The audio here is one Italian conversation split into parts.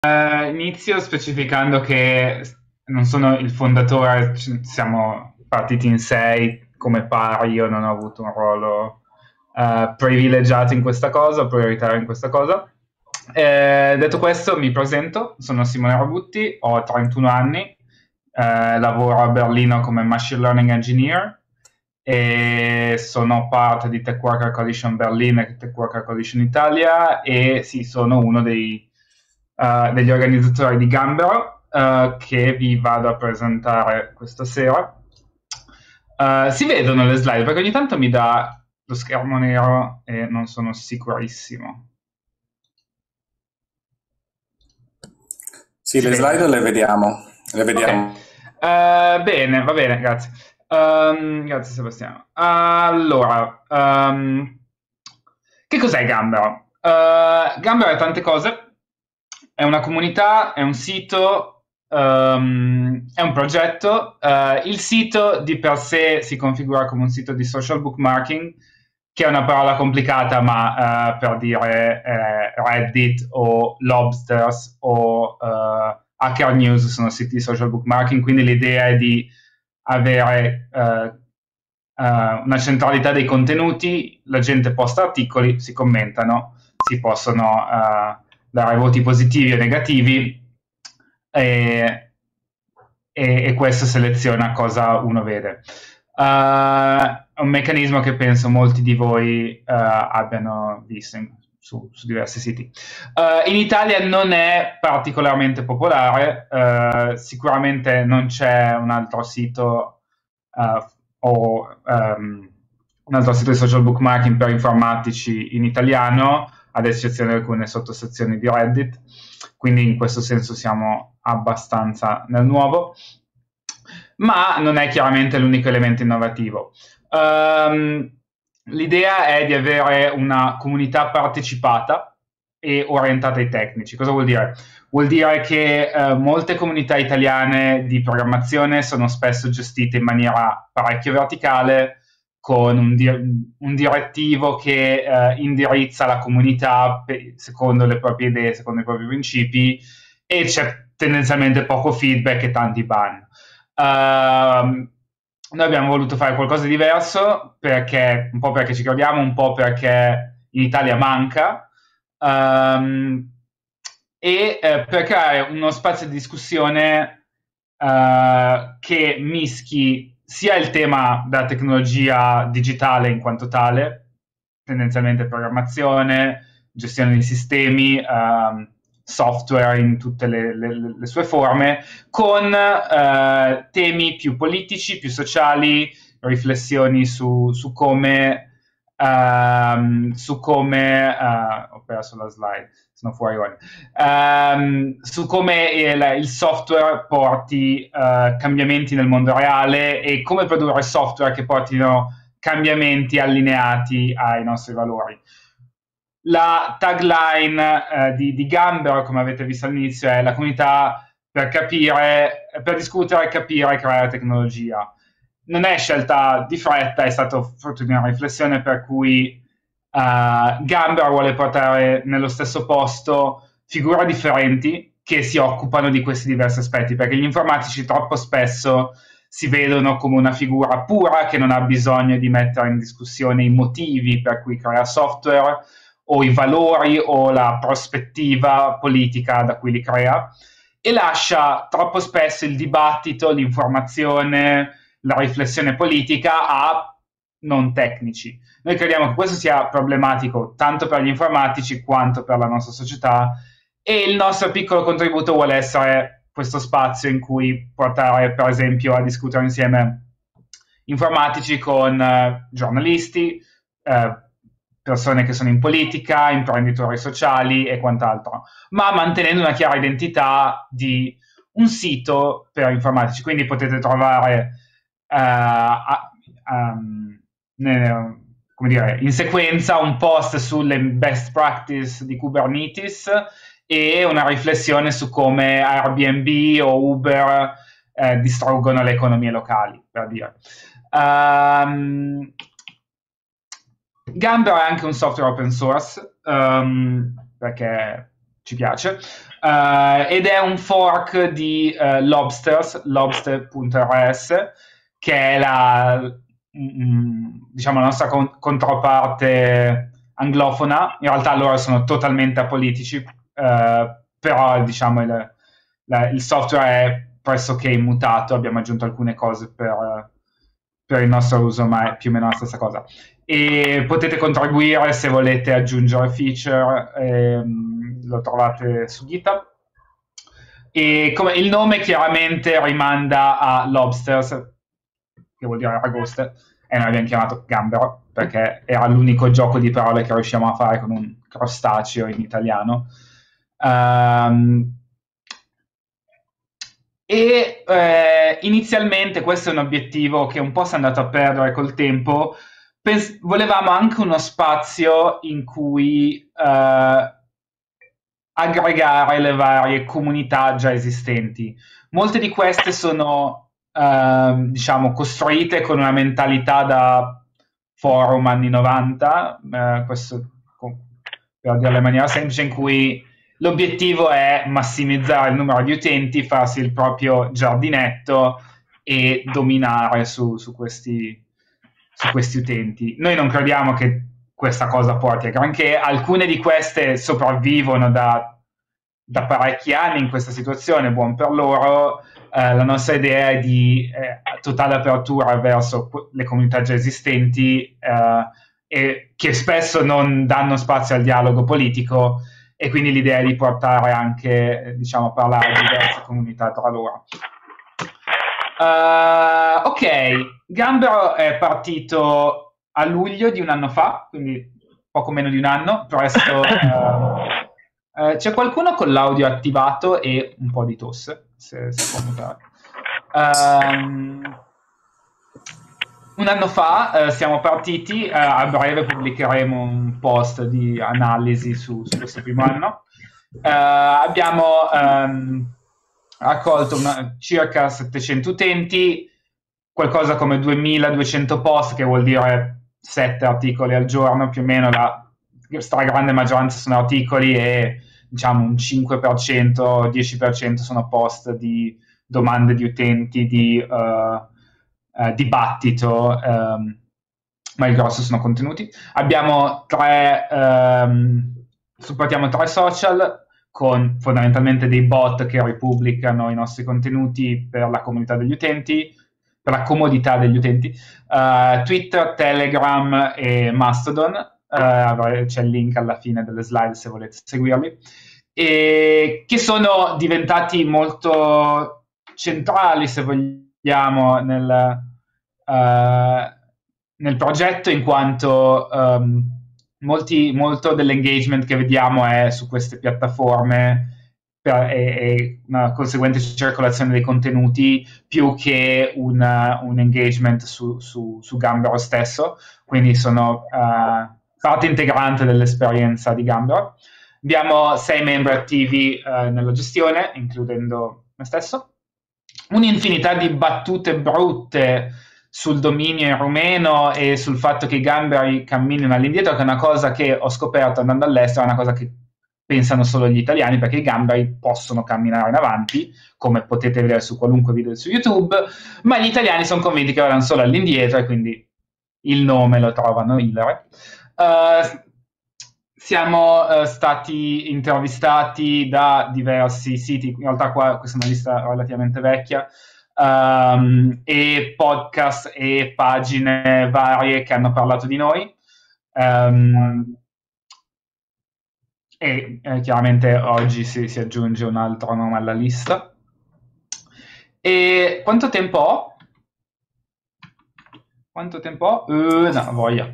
Inizio specificando che non sono il fondatore, siamo partiti in sei come pari, io non ho avuto un ruolo privilegiato in questa cosa, prioritario in questa cosa. Detto questo, mi presento, sono Simone Robutti, ho 31 anni, lavoro a Berlino come Machine Learning Engineer e sono parte di Tech Worker Coalition Berlin e Tech Worker Coalition Italia e sì, sono uno degli organizzatori di Gambero che vi vado a presentare questa sera. Si vedono le slide perché ogni tanto mi dà lo schermo nero e non sono sicurissimo. Sì, Si le slide vede? le vediamo, le Ok. vediamo. Bene, va bene, grazie. Grazie Sebastiano. Allora, che cos'è Gambero? Gambero è tante cose, è una comunità, è un sito, è un progetto. Il sito di per sé si configura come un sito di social bookmarking, che è una parola complicata, ma per dire Reddit o Lobsters o Hacker News sono siti di social bookmarking, quindi l'idea è di avere una centralità dei contenuti, la gente posta articoli, si commentano, si possono dare voti positivi o negativi e, e questo seleziona cosa uno vede. È un meccanismo che penso molti di voi abbiano visto su diversi siti. In Italia non è particolarmente popolare, sicuramente non c'è un altro sito o un altro sito di social bookmarking per informatici in italiano, ad eccezione di alcune sottosezioni di Reddit, quindi in questo senso siamo abbastanza nel nuovo, ma non è chiaramente l'unico elemento innovativo. L'idea è di avere una comunità partecipata e orientata ai tecnici. Cosa vuol dire? Vuol dire che molte comunità italiane di programmazione sono spesso gestite in maniera parecchio verticale, con un direttivo che indirizza la comunità secondo le proprie idee, secondo i propri principi, e c'è tendenzialmente poco feedback e tanti ban. Noi abbiamo voluto fare qualcosa di diverso perché, un po' perché ci crediamo, un po' perché in Italia manca, e per creare uno spazio di discussione che mischi sia il tema della tecnologia digitale in quanto tale, tendenzialmente programmazione, gestione di sistemi, software in tutte le sue forme, con temi più politici, più sociali, riflessioni su come ho perso la slide, sono fuori ora, su come il software porti cambiamenti nel mondo reale e come produrre software che portino cambiamenti allineati ai nostri valori. La tagline di Gambero, come avete visto all'inizio, è la comunità per capire, per discutere, capire e creare tecnologia. Non è scelta di fretta, è stato frutto di una riflessione per cui Gambero vuole portare nello stesso posto figure differenti che si occupano di questi diversi aspetti, perché gli informatici troppo spesso si vedono come una figura pura che non ha bisogno di mettere in discussione i motivi per cui crea software o i valori o la prospettiva politica da cui li crea, e lascia troppo spesso il dibattito, l'informazione, la riflessione politica a non tecnici. Noi crediamo che questo sia problematico tanto per gli informatici quanto per la nostra società, e il nostro piccolo contributo vuole essere questo spazio in cui portare, per esempio, a discutere insieme informatici con giornalisti, persone che sono in politica, imprenditori sociali e quant'altro, ma mantenendo una chiara identità di un sito per informatici. Quindi potete trovare come dire, in sequenza un post sulle best practice di Kubernetes e una riflessione su come Airbnb o Uber distruggono le economie locali, per dire. Gambero è anche un software open source, perché ci piace. ed è un fork di Lobsters, lobster.rs, che è diciamo, la nostra controparte anglofona. In realtà loro sono totalmente apolitici, però diciamo il software è pressoché immutato, abbiamo aggiunto alcune cose per il nostro uso, ma è più o meno la stessa cosa. E potete contribuire se volete aggiungere feature, lo trovate su GitHub. E il nome chiaramente rimanda a Lobsters, che vuol dire aragoste, e noi abbiamo chiamato Gambero perché era l'unico gioco di parole che riusciamo a fare con un crostaceo in italiano. Inizialmente questo è un obiettivo che un po' si è andato a perdere col tempo. Volevamo anche uno spazio in cui aggregare le varie comunità già esistenti. Molte di queste sono diciamo costruite con una mentalità da forum anni 90, questo per dirlo in maniera semplice, in cui l'obiettivo è massimizzare il numero di utenti, farsi il proprio giardinetto e dominare su questi utenti. Noi non crediamo che questa cosa porti a granché. Alcune di queste sopravvivono da parecchi anni in questa situazione, buon per loro. La nostra idea è di totale apertura verso le comunità già esistenti, e che spesso non danno spazio al dialogo politico, e quindi l'idea è di portare anche, diciamo, a parlare diverse comunità tra loro. Ok, Gambero è partito a luglio di un anno fa, quindi poco meno di un anno. Presto c'è qualcuno con l'audio attivato e un po' di tosse, se può mutare. Un anno fa siamo partiti, a breve pubblicheremo un post di analisi su questo primo anno. Abbiamo raccolto circa 700 utenti, qualcosa come 2200 post, che vuol dire 7 articoli al giorno, più o meno. La stragrande maggioranza sono articoli e diciamo un 5%, 10% sono post di domande di utenti, di dibattito, ma il grosso sono contenuti. Supportiamo 3 social con fondamentalmente dei bot che ripubblicano i nostri contenuti per la comunità degli utenti, per la comodità degli utenti. Twitter, Telegram e Mastodon. C'è il link alla fine delle slide se volete seguirli, e che sono diventati molto centrali, se vogliamo, nel progetto, in quanto molto dell'engagement che vediamo è su queste piattaforme e una conseguente circolazione dei contenuti, più che un engagement su Gambero stesso. Quindi sono parte integrante dell'esperienza di Gambero. Abbiamo 6 membri attivi nella gestione, includendo me stesso. Un'infinità di battute brutte sul dominio in rumeno e sul fatto che i gamberi camminino all'indietro, che è una cosa che ho scoperto andando all'estero, è una cosa che pensano solo gli italiani, perché i gamberi possono camminare in avanti, come potete vedere su qualunque video su YouTube, ma gli italiani sono convinti che vadano solo all'indietro, e quindi il nome lo trovano hilare. Siamo stati intervistati da diversi siti, in realtà questa è una lista relativamente vecchia, e podcast e pagine varie che hanno parlato di noi, e chiaramente oggi si aggiunge un altro nome alla lista. E quanto tempo ho? No, voglia.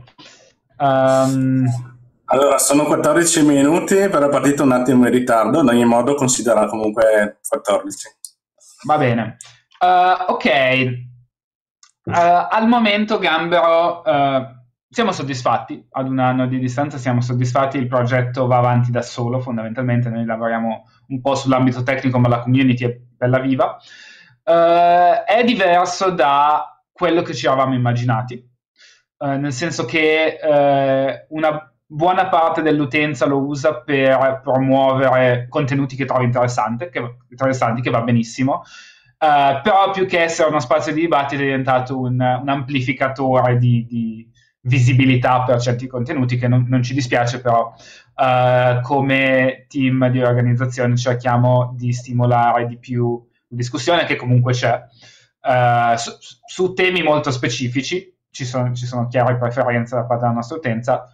Allora, sono 14 minuti, però è partito un attimo in ritardo, ad ogni modo considera comunque 14. Va bene. Ok. Al momento Gambero siamo soddisfatti, ad un anno di distanza siamo soddisfatti, il progetto va avanti da solo, fondamentalmente noi lavoriamo un po' sull'ambito tecnico, ma la community è bella viva. È diverso da quello che ci eravamo immaginati, nel senso che buona parte dell'utenza lo usa per promuovere contenuti che trovi interessanti, che va benissimo, però più che essere uno spazio di dibattito è diventato un amplificatore di visibilità per certi contenuti, che non ci dispiace, però come team di organizzazione cerchiamo di stimolare di più la discussione, che comunque c'è, su temi molto specifici. Ci sono chiare preferenze da parte della nostra utenza.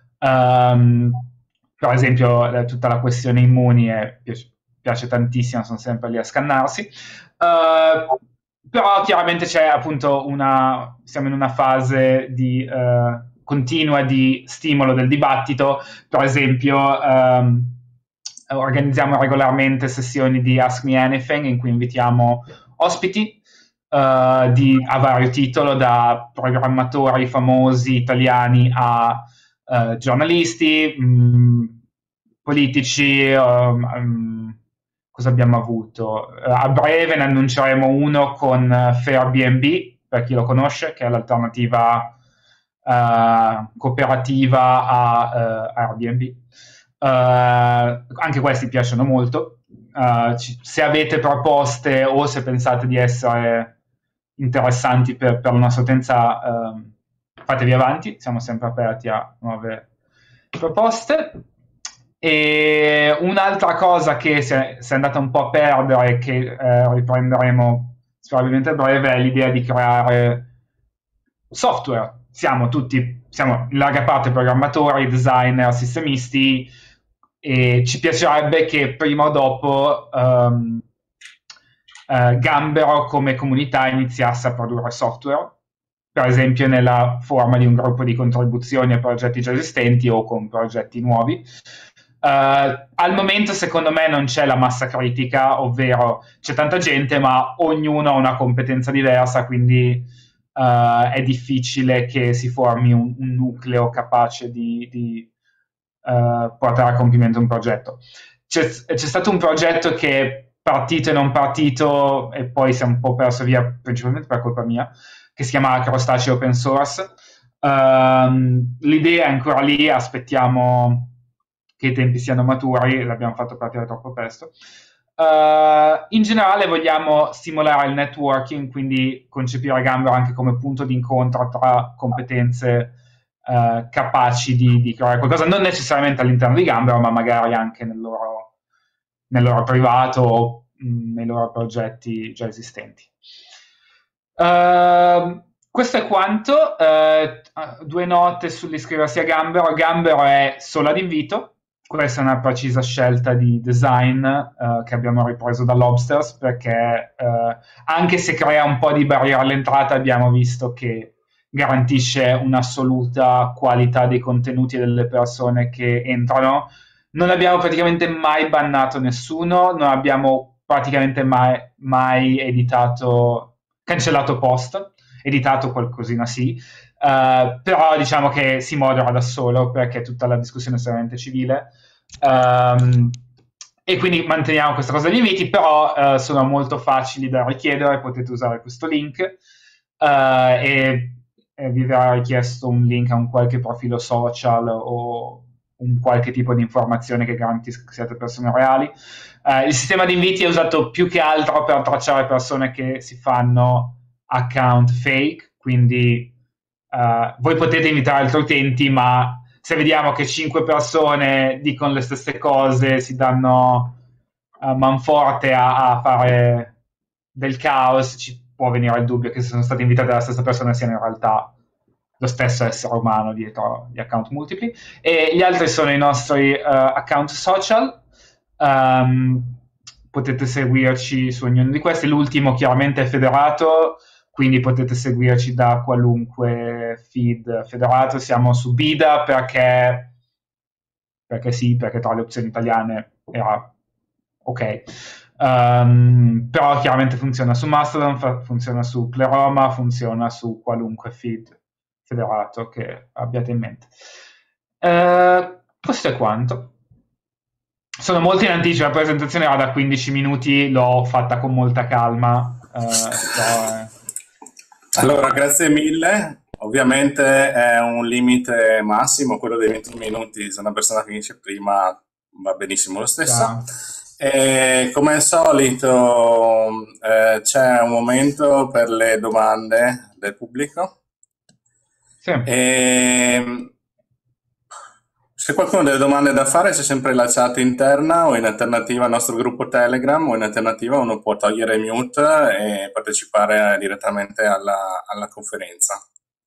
Per esempio, tutta la questione immuni piace tantissimo, sono sempre lì a scannarsi. Però chiaramente c'è appunto siamo in una fase continua di stimolo del dibattito. Per esempio, organizziamo regolarmente sessioni di Ask Me Anything, in cui invitiamo ospiti a vario titolo, da programmatori famosi italiani a giornalisti, politici. Cosa abbiamo avuto? A breve ne annunceremo uno con Airbnb, per chi lo conosce, che è l'alternativa cooperativa a Airbnb. Anche questi piacciono molto. Se avete proposte o se pensate di essere interessanti per la nostra utenza, fatevi avanti, siamo sempre aperti a nuove proposte. E un'altra cosa che si è andata un po' a perdere, che riprenderemo probabilmente a breve, è l'idea di creare software. Siamo in larga parte programmatori, designer, sistemisti, e ci piacerebbe che prima o dopo Gambero come comunità iniziasse a produrre software, per esempio nella forma di un gruppo di contribuzioni a progetti già esistenti o con progetti nuovi. Al momento secondo me non c'è la massa critica, ovvero c'è tanta gente ma ognuno ha una competenza diversa, quindi è difficile che si formi un nucleo capace di portare a compimento un progetto. C'è stato un progetto che è partito e non partito, e poi si è un po' perso via principalmente per colpa mia, che si chiama Crostaceo Open Source. L'idea è ancora lì, aspettiamo che i tempi siano maturi, l'abbiamo fatto partire troppo presto. In generale vogliamo stimolare il networking, quindi concepire Gambero anche come punto di incontro tra competenze capaci di creare qualcosa, non necessariamente all'interno di Gambero, ma magari anche nel loro privato o nei loro progetti già esistenti. Questo è quanto. 2 note sull'iscriversi a Gambero. Gambero è solo ad invito. Questa è una precisa scelta di design che abbiamo ripreso da Lobsters, perché anche se crea un po' di barriera all'entrata, abbiamo visto che garantisce un'assoluta qualità dei contenuti delle persone che entrano. Non abbiamo praticamente mai bannato nessuno, non abbiamo praticamente mai cancellato post, editato qualcosina sì, però diciamo che si modera da solo, perché tutta la discussione è estremamente civile, e quindi manteniamo questa cosa degli inviti, però sono molto facili da richiedere. Potete usare questo link e vi verrà richiesto un link a un qualche profilo social o un qualche tipo di informazione che garantisca che siate persone reali. Il sistema di inviti è usato più che altro per tracciare persone che si fanno account fake, quindi voi potete invitare altri utenti, ma se vediamo che 5 persone dicono le stesse cose, si danno manforte a fare del caos, ci può venire il dubbio che se sono state invitate dalla stessa persona siano in realtà lo stesso essere umano dietro gli account multipli. E gli altri sono i nostri account social. Potete seguirci su ognuno di questi. L'ultimo chiaramente è federato, quindi potete seguirci da qualunque feed federato. Siamo su Bida perché sì, perché tra le opzioni italiane era ok. Però chiaramente funziona su Mastodon, funziona su Pleroma, funziona su qualunque feed federato che abbiate in mente. Questo è quanto. Sono molto in anticipo, la presentazione era da 15 minuti, l'ho fatta con molta calma. Allora, grazie mille. ovviamente è un limite massimo, quello dei 20 minuti, se una persona finisce prima va benissimo lo stesso. Chiaro. E come al solito c'è un momento per le domande del pubblico. Sì. E se qualcuno ha delle domande da fare, c'è sempre la chat interna o in alternativa al nostro gruppo Telegram o in alternativa uno può togliere mute e partecipare direttamente alla conferenza.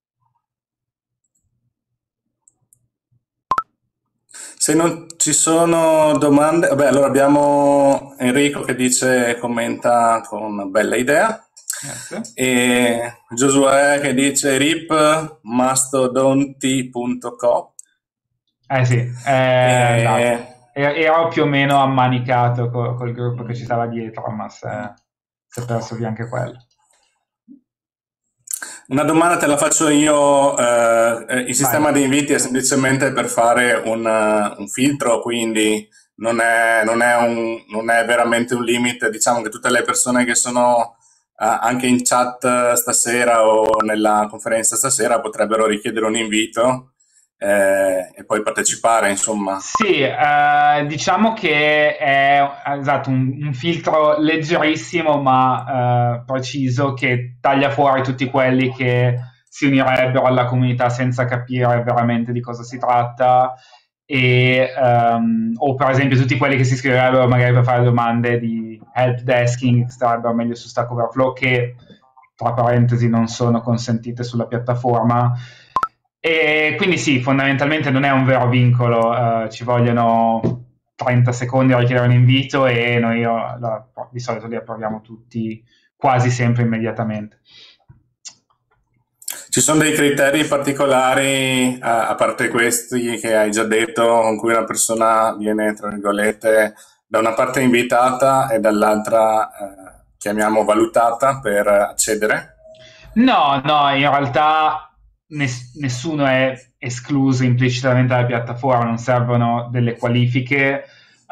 Se non ci sono domande, vabbè, allora abbiamo Enrico che dice, commenta con bella idea. Grazie. E Giosuè che dice rip mastodonti.co. Sì, E ero più o meno ammanicato col gruppo che ci stava dietro, ma si è perso via anche quello. una domanda te la faccio io, il sistema di inviti è semplicemente per fare un filtro, quindi non è veramente un limite, diciamo che tutte le persone che sono anche in chat stasera o nella conferenza stasera potrebbero richiedere un invito e poi partecipare, insomma. Sì, diciamo che è esatto, un filtro leggerissimo ma preciso che taglia fuori tutti quelli che si unirebbero alla comunità senza capire veramente di cosa si tratta o per esempio tutti quelli che si iscriverebbero magari per fare domande di help desking che starebbero meglio su Stack Overflow che tra parentesi non sono consentite sulla piattaforma. E quindi sì, fondamentalmente non è un vero vincolo, ci vogliono 30 secondi a richiedere un invito e noi di solito li approviamo tutti quasi sempre immediatamente. Ci sono dei criteri particolari, a parte questi che hai già detto, con cui una persona viene, tra virgolette, da una parte invitata e dall'altra, chiamiamo valutata per accedere? No, in realtà nessuno è escluso implicitamente dalla piattaforma, non servono delle qualifiche,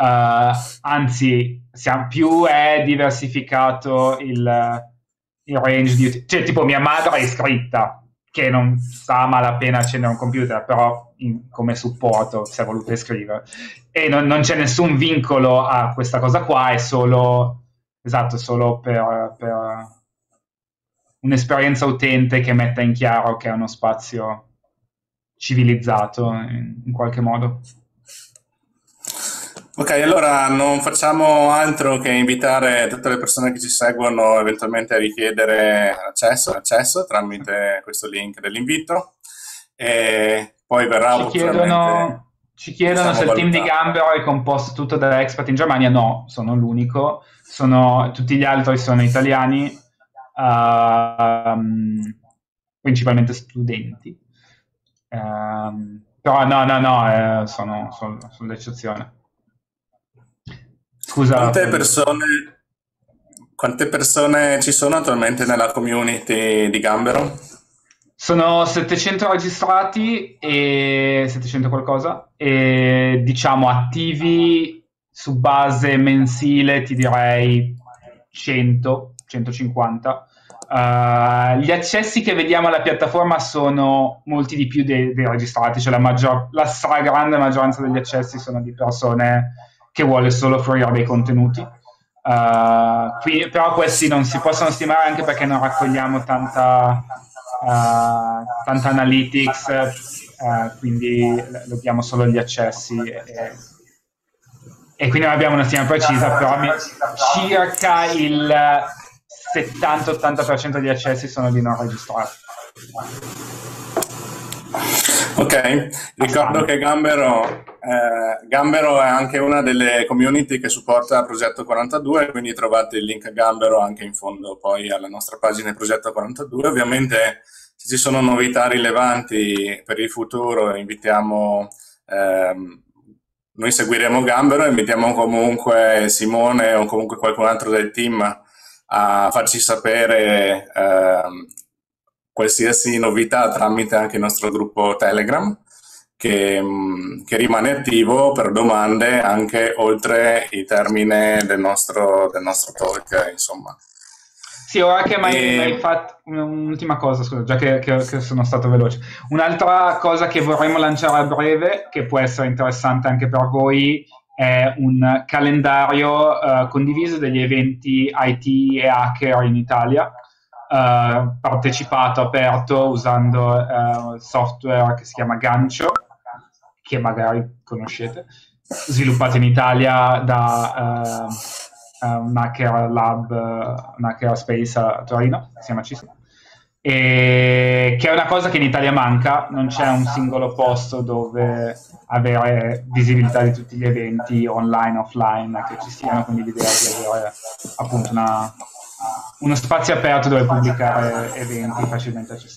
anzi, più è diversificato il range di cioè tipo mia madre è iscritta, che non sa a malapena accendere un computer, però come supporto si è voluta iscrivere. E non c'è nessun vincolo a questa cosa qua, è solo, esatto, solo per un'esperienza utente che metta in chiaro che è uno spazio civilizzato in qualche modo. Ok, allora non facciamo altro che invitare tutte le persone che ci seguono eventualmente a richiedere accesso tramite questo link dell'invito e poi verrà opportunamente Ci chiedono se il team di Gambero è composto tutto da expat in Germania. No, sono l'unico. Tutti gli altri sono italiani, principalmente studenti. Però no, sono l'eccezione. Scusa. Quante persone ci sono attualmente nella community di Gambero? Sono 700 registrati e 700 qualcosa e diciamo attivi su base mensile ti direi 100, 150. Gli accessi che vediamo alla piattaforma sono molti di più dei registrati, cioè la stragrande maggioranza degli accessi sono di persone che vuole solo fruire dei contenuti. Però questi non si possono stimare anche perché non raccogliamo tanta analytics, quindi dobbiamo solo gli accessi e quindi non abbiamo una stima precisa, però circa il 70-80% degli accessi sono di non registrati. Ok, ricordo che Gambero è anche una delle community che supporta Progetto 42, quindi trovate il link a Gambero anche in fondo poi alla nostra pagina Progetto 42. Ovviamente se ci sono novità rilevanti per il futuro invitiamo, noi seguiremo Gambero e invitiamo comunque Simone o comunque qualcun altro del team a farci sapere qualsiasi novità tramite anche il nostro gruppo Telegram che rimane attivo per domande anche oltre il termine del nostro talk, insomma. Sì, ora che mi E, hai fatto un'ultima cosa, scusa, già che sono stato veloce. Un'altra cosa che vorremmo lanciare a breve, che può essere interessante anche per voi, è un calendario condiviso degli eventi IT e hacker in Italia, partecipato, aperto, usando software che si chiama Gancio, che magari conoscete, sviluppato in Italia da un hacker lab, un hacker space a Torino, che si chiama CISO, e che è una cosa che in Italia manca, non c'è un singolo posto dove avere visibilità di tutti gli eventi online, offline, che ci siano, quindi l'idea di avere appunto uno spazio aperto dove pubblicare eventi facilmente accessibili.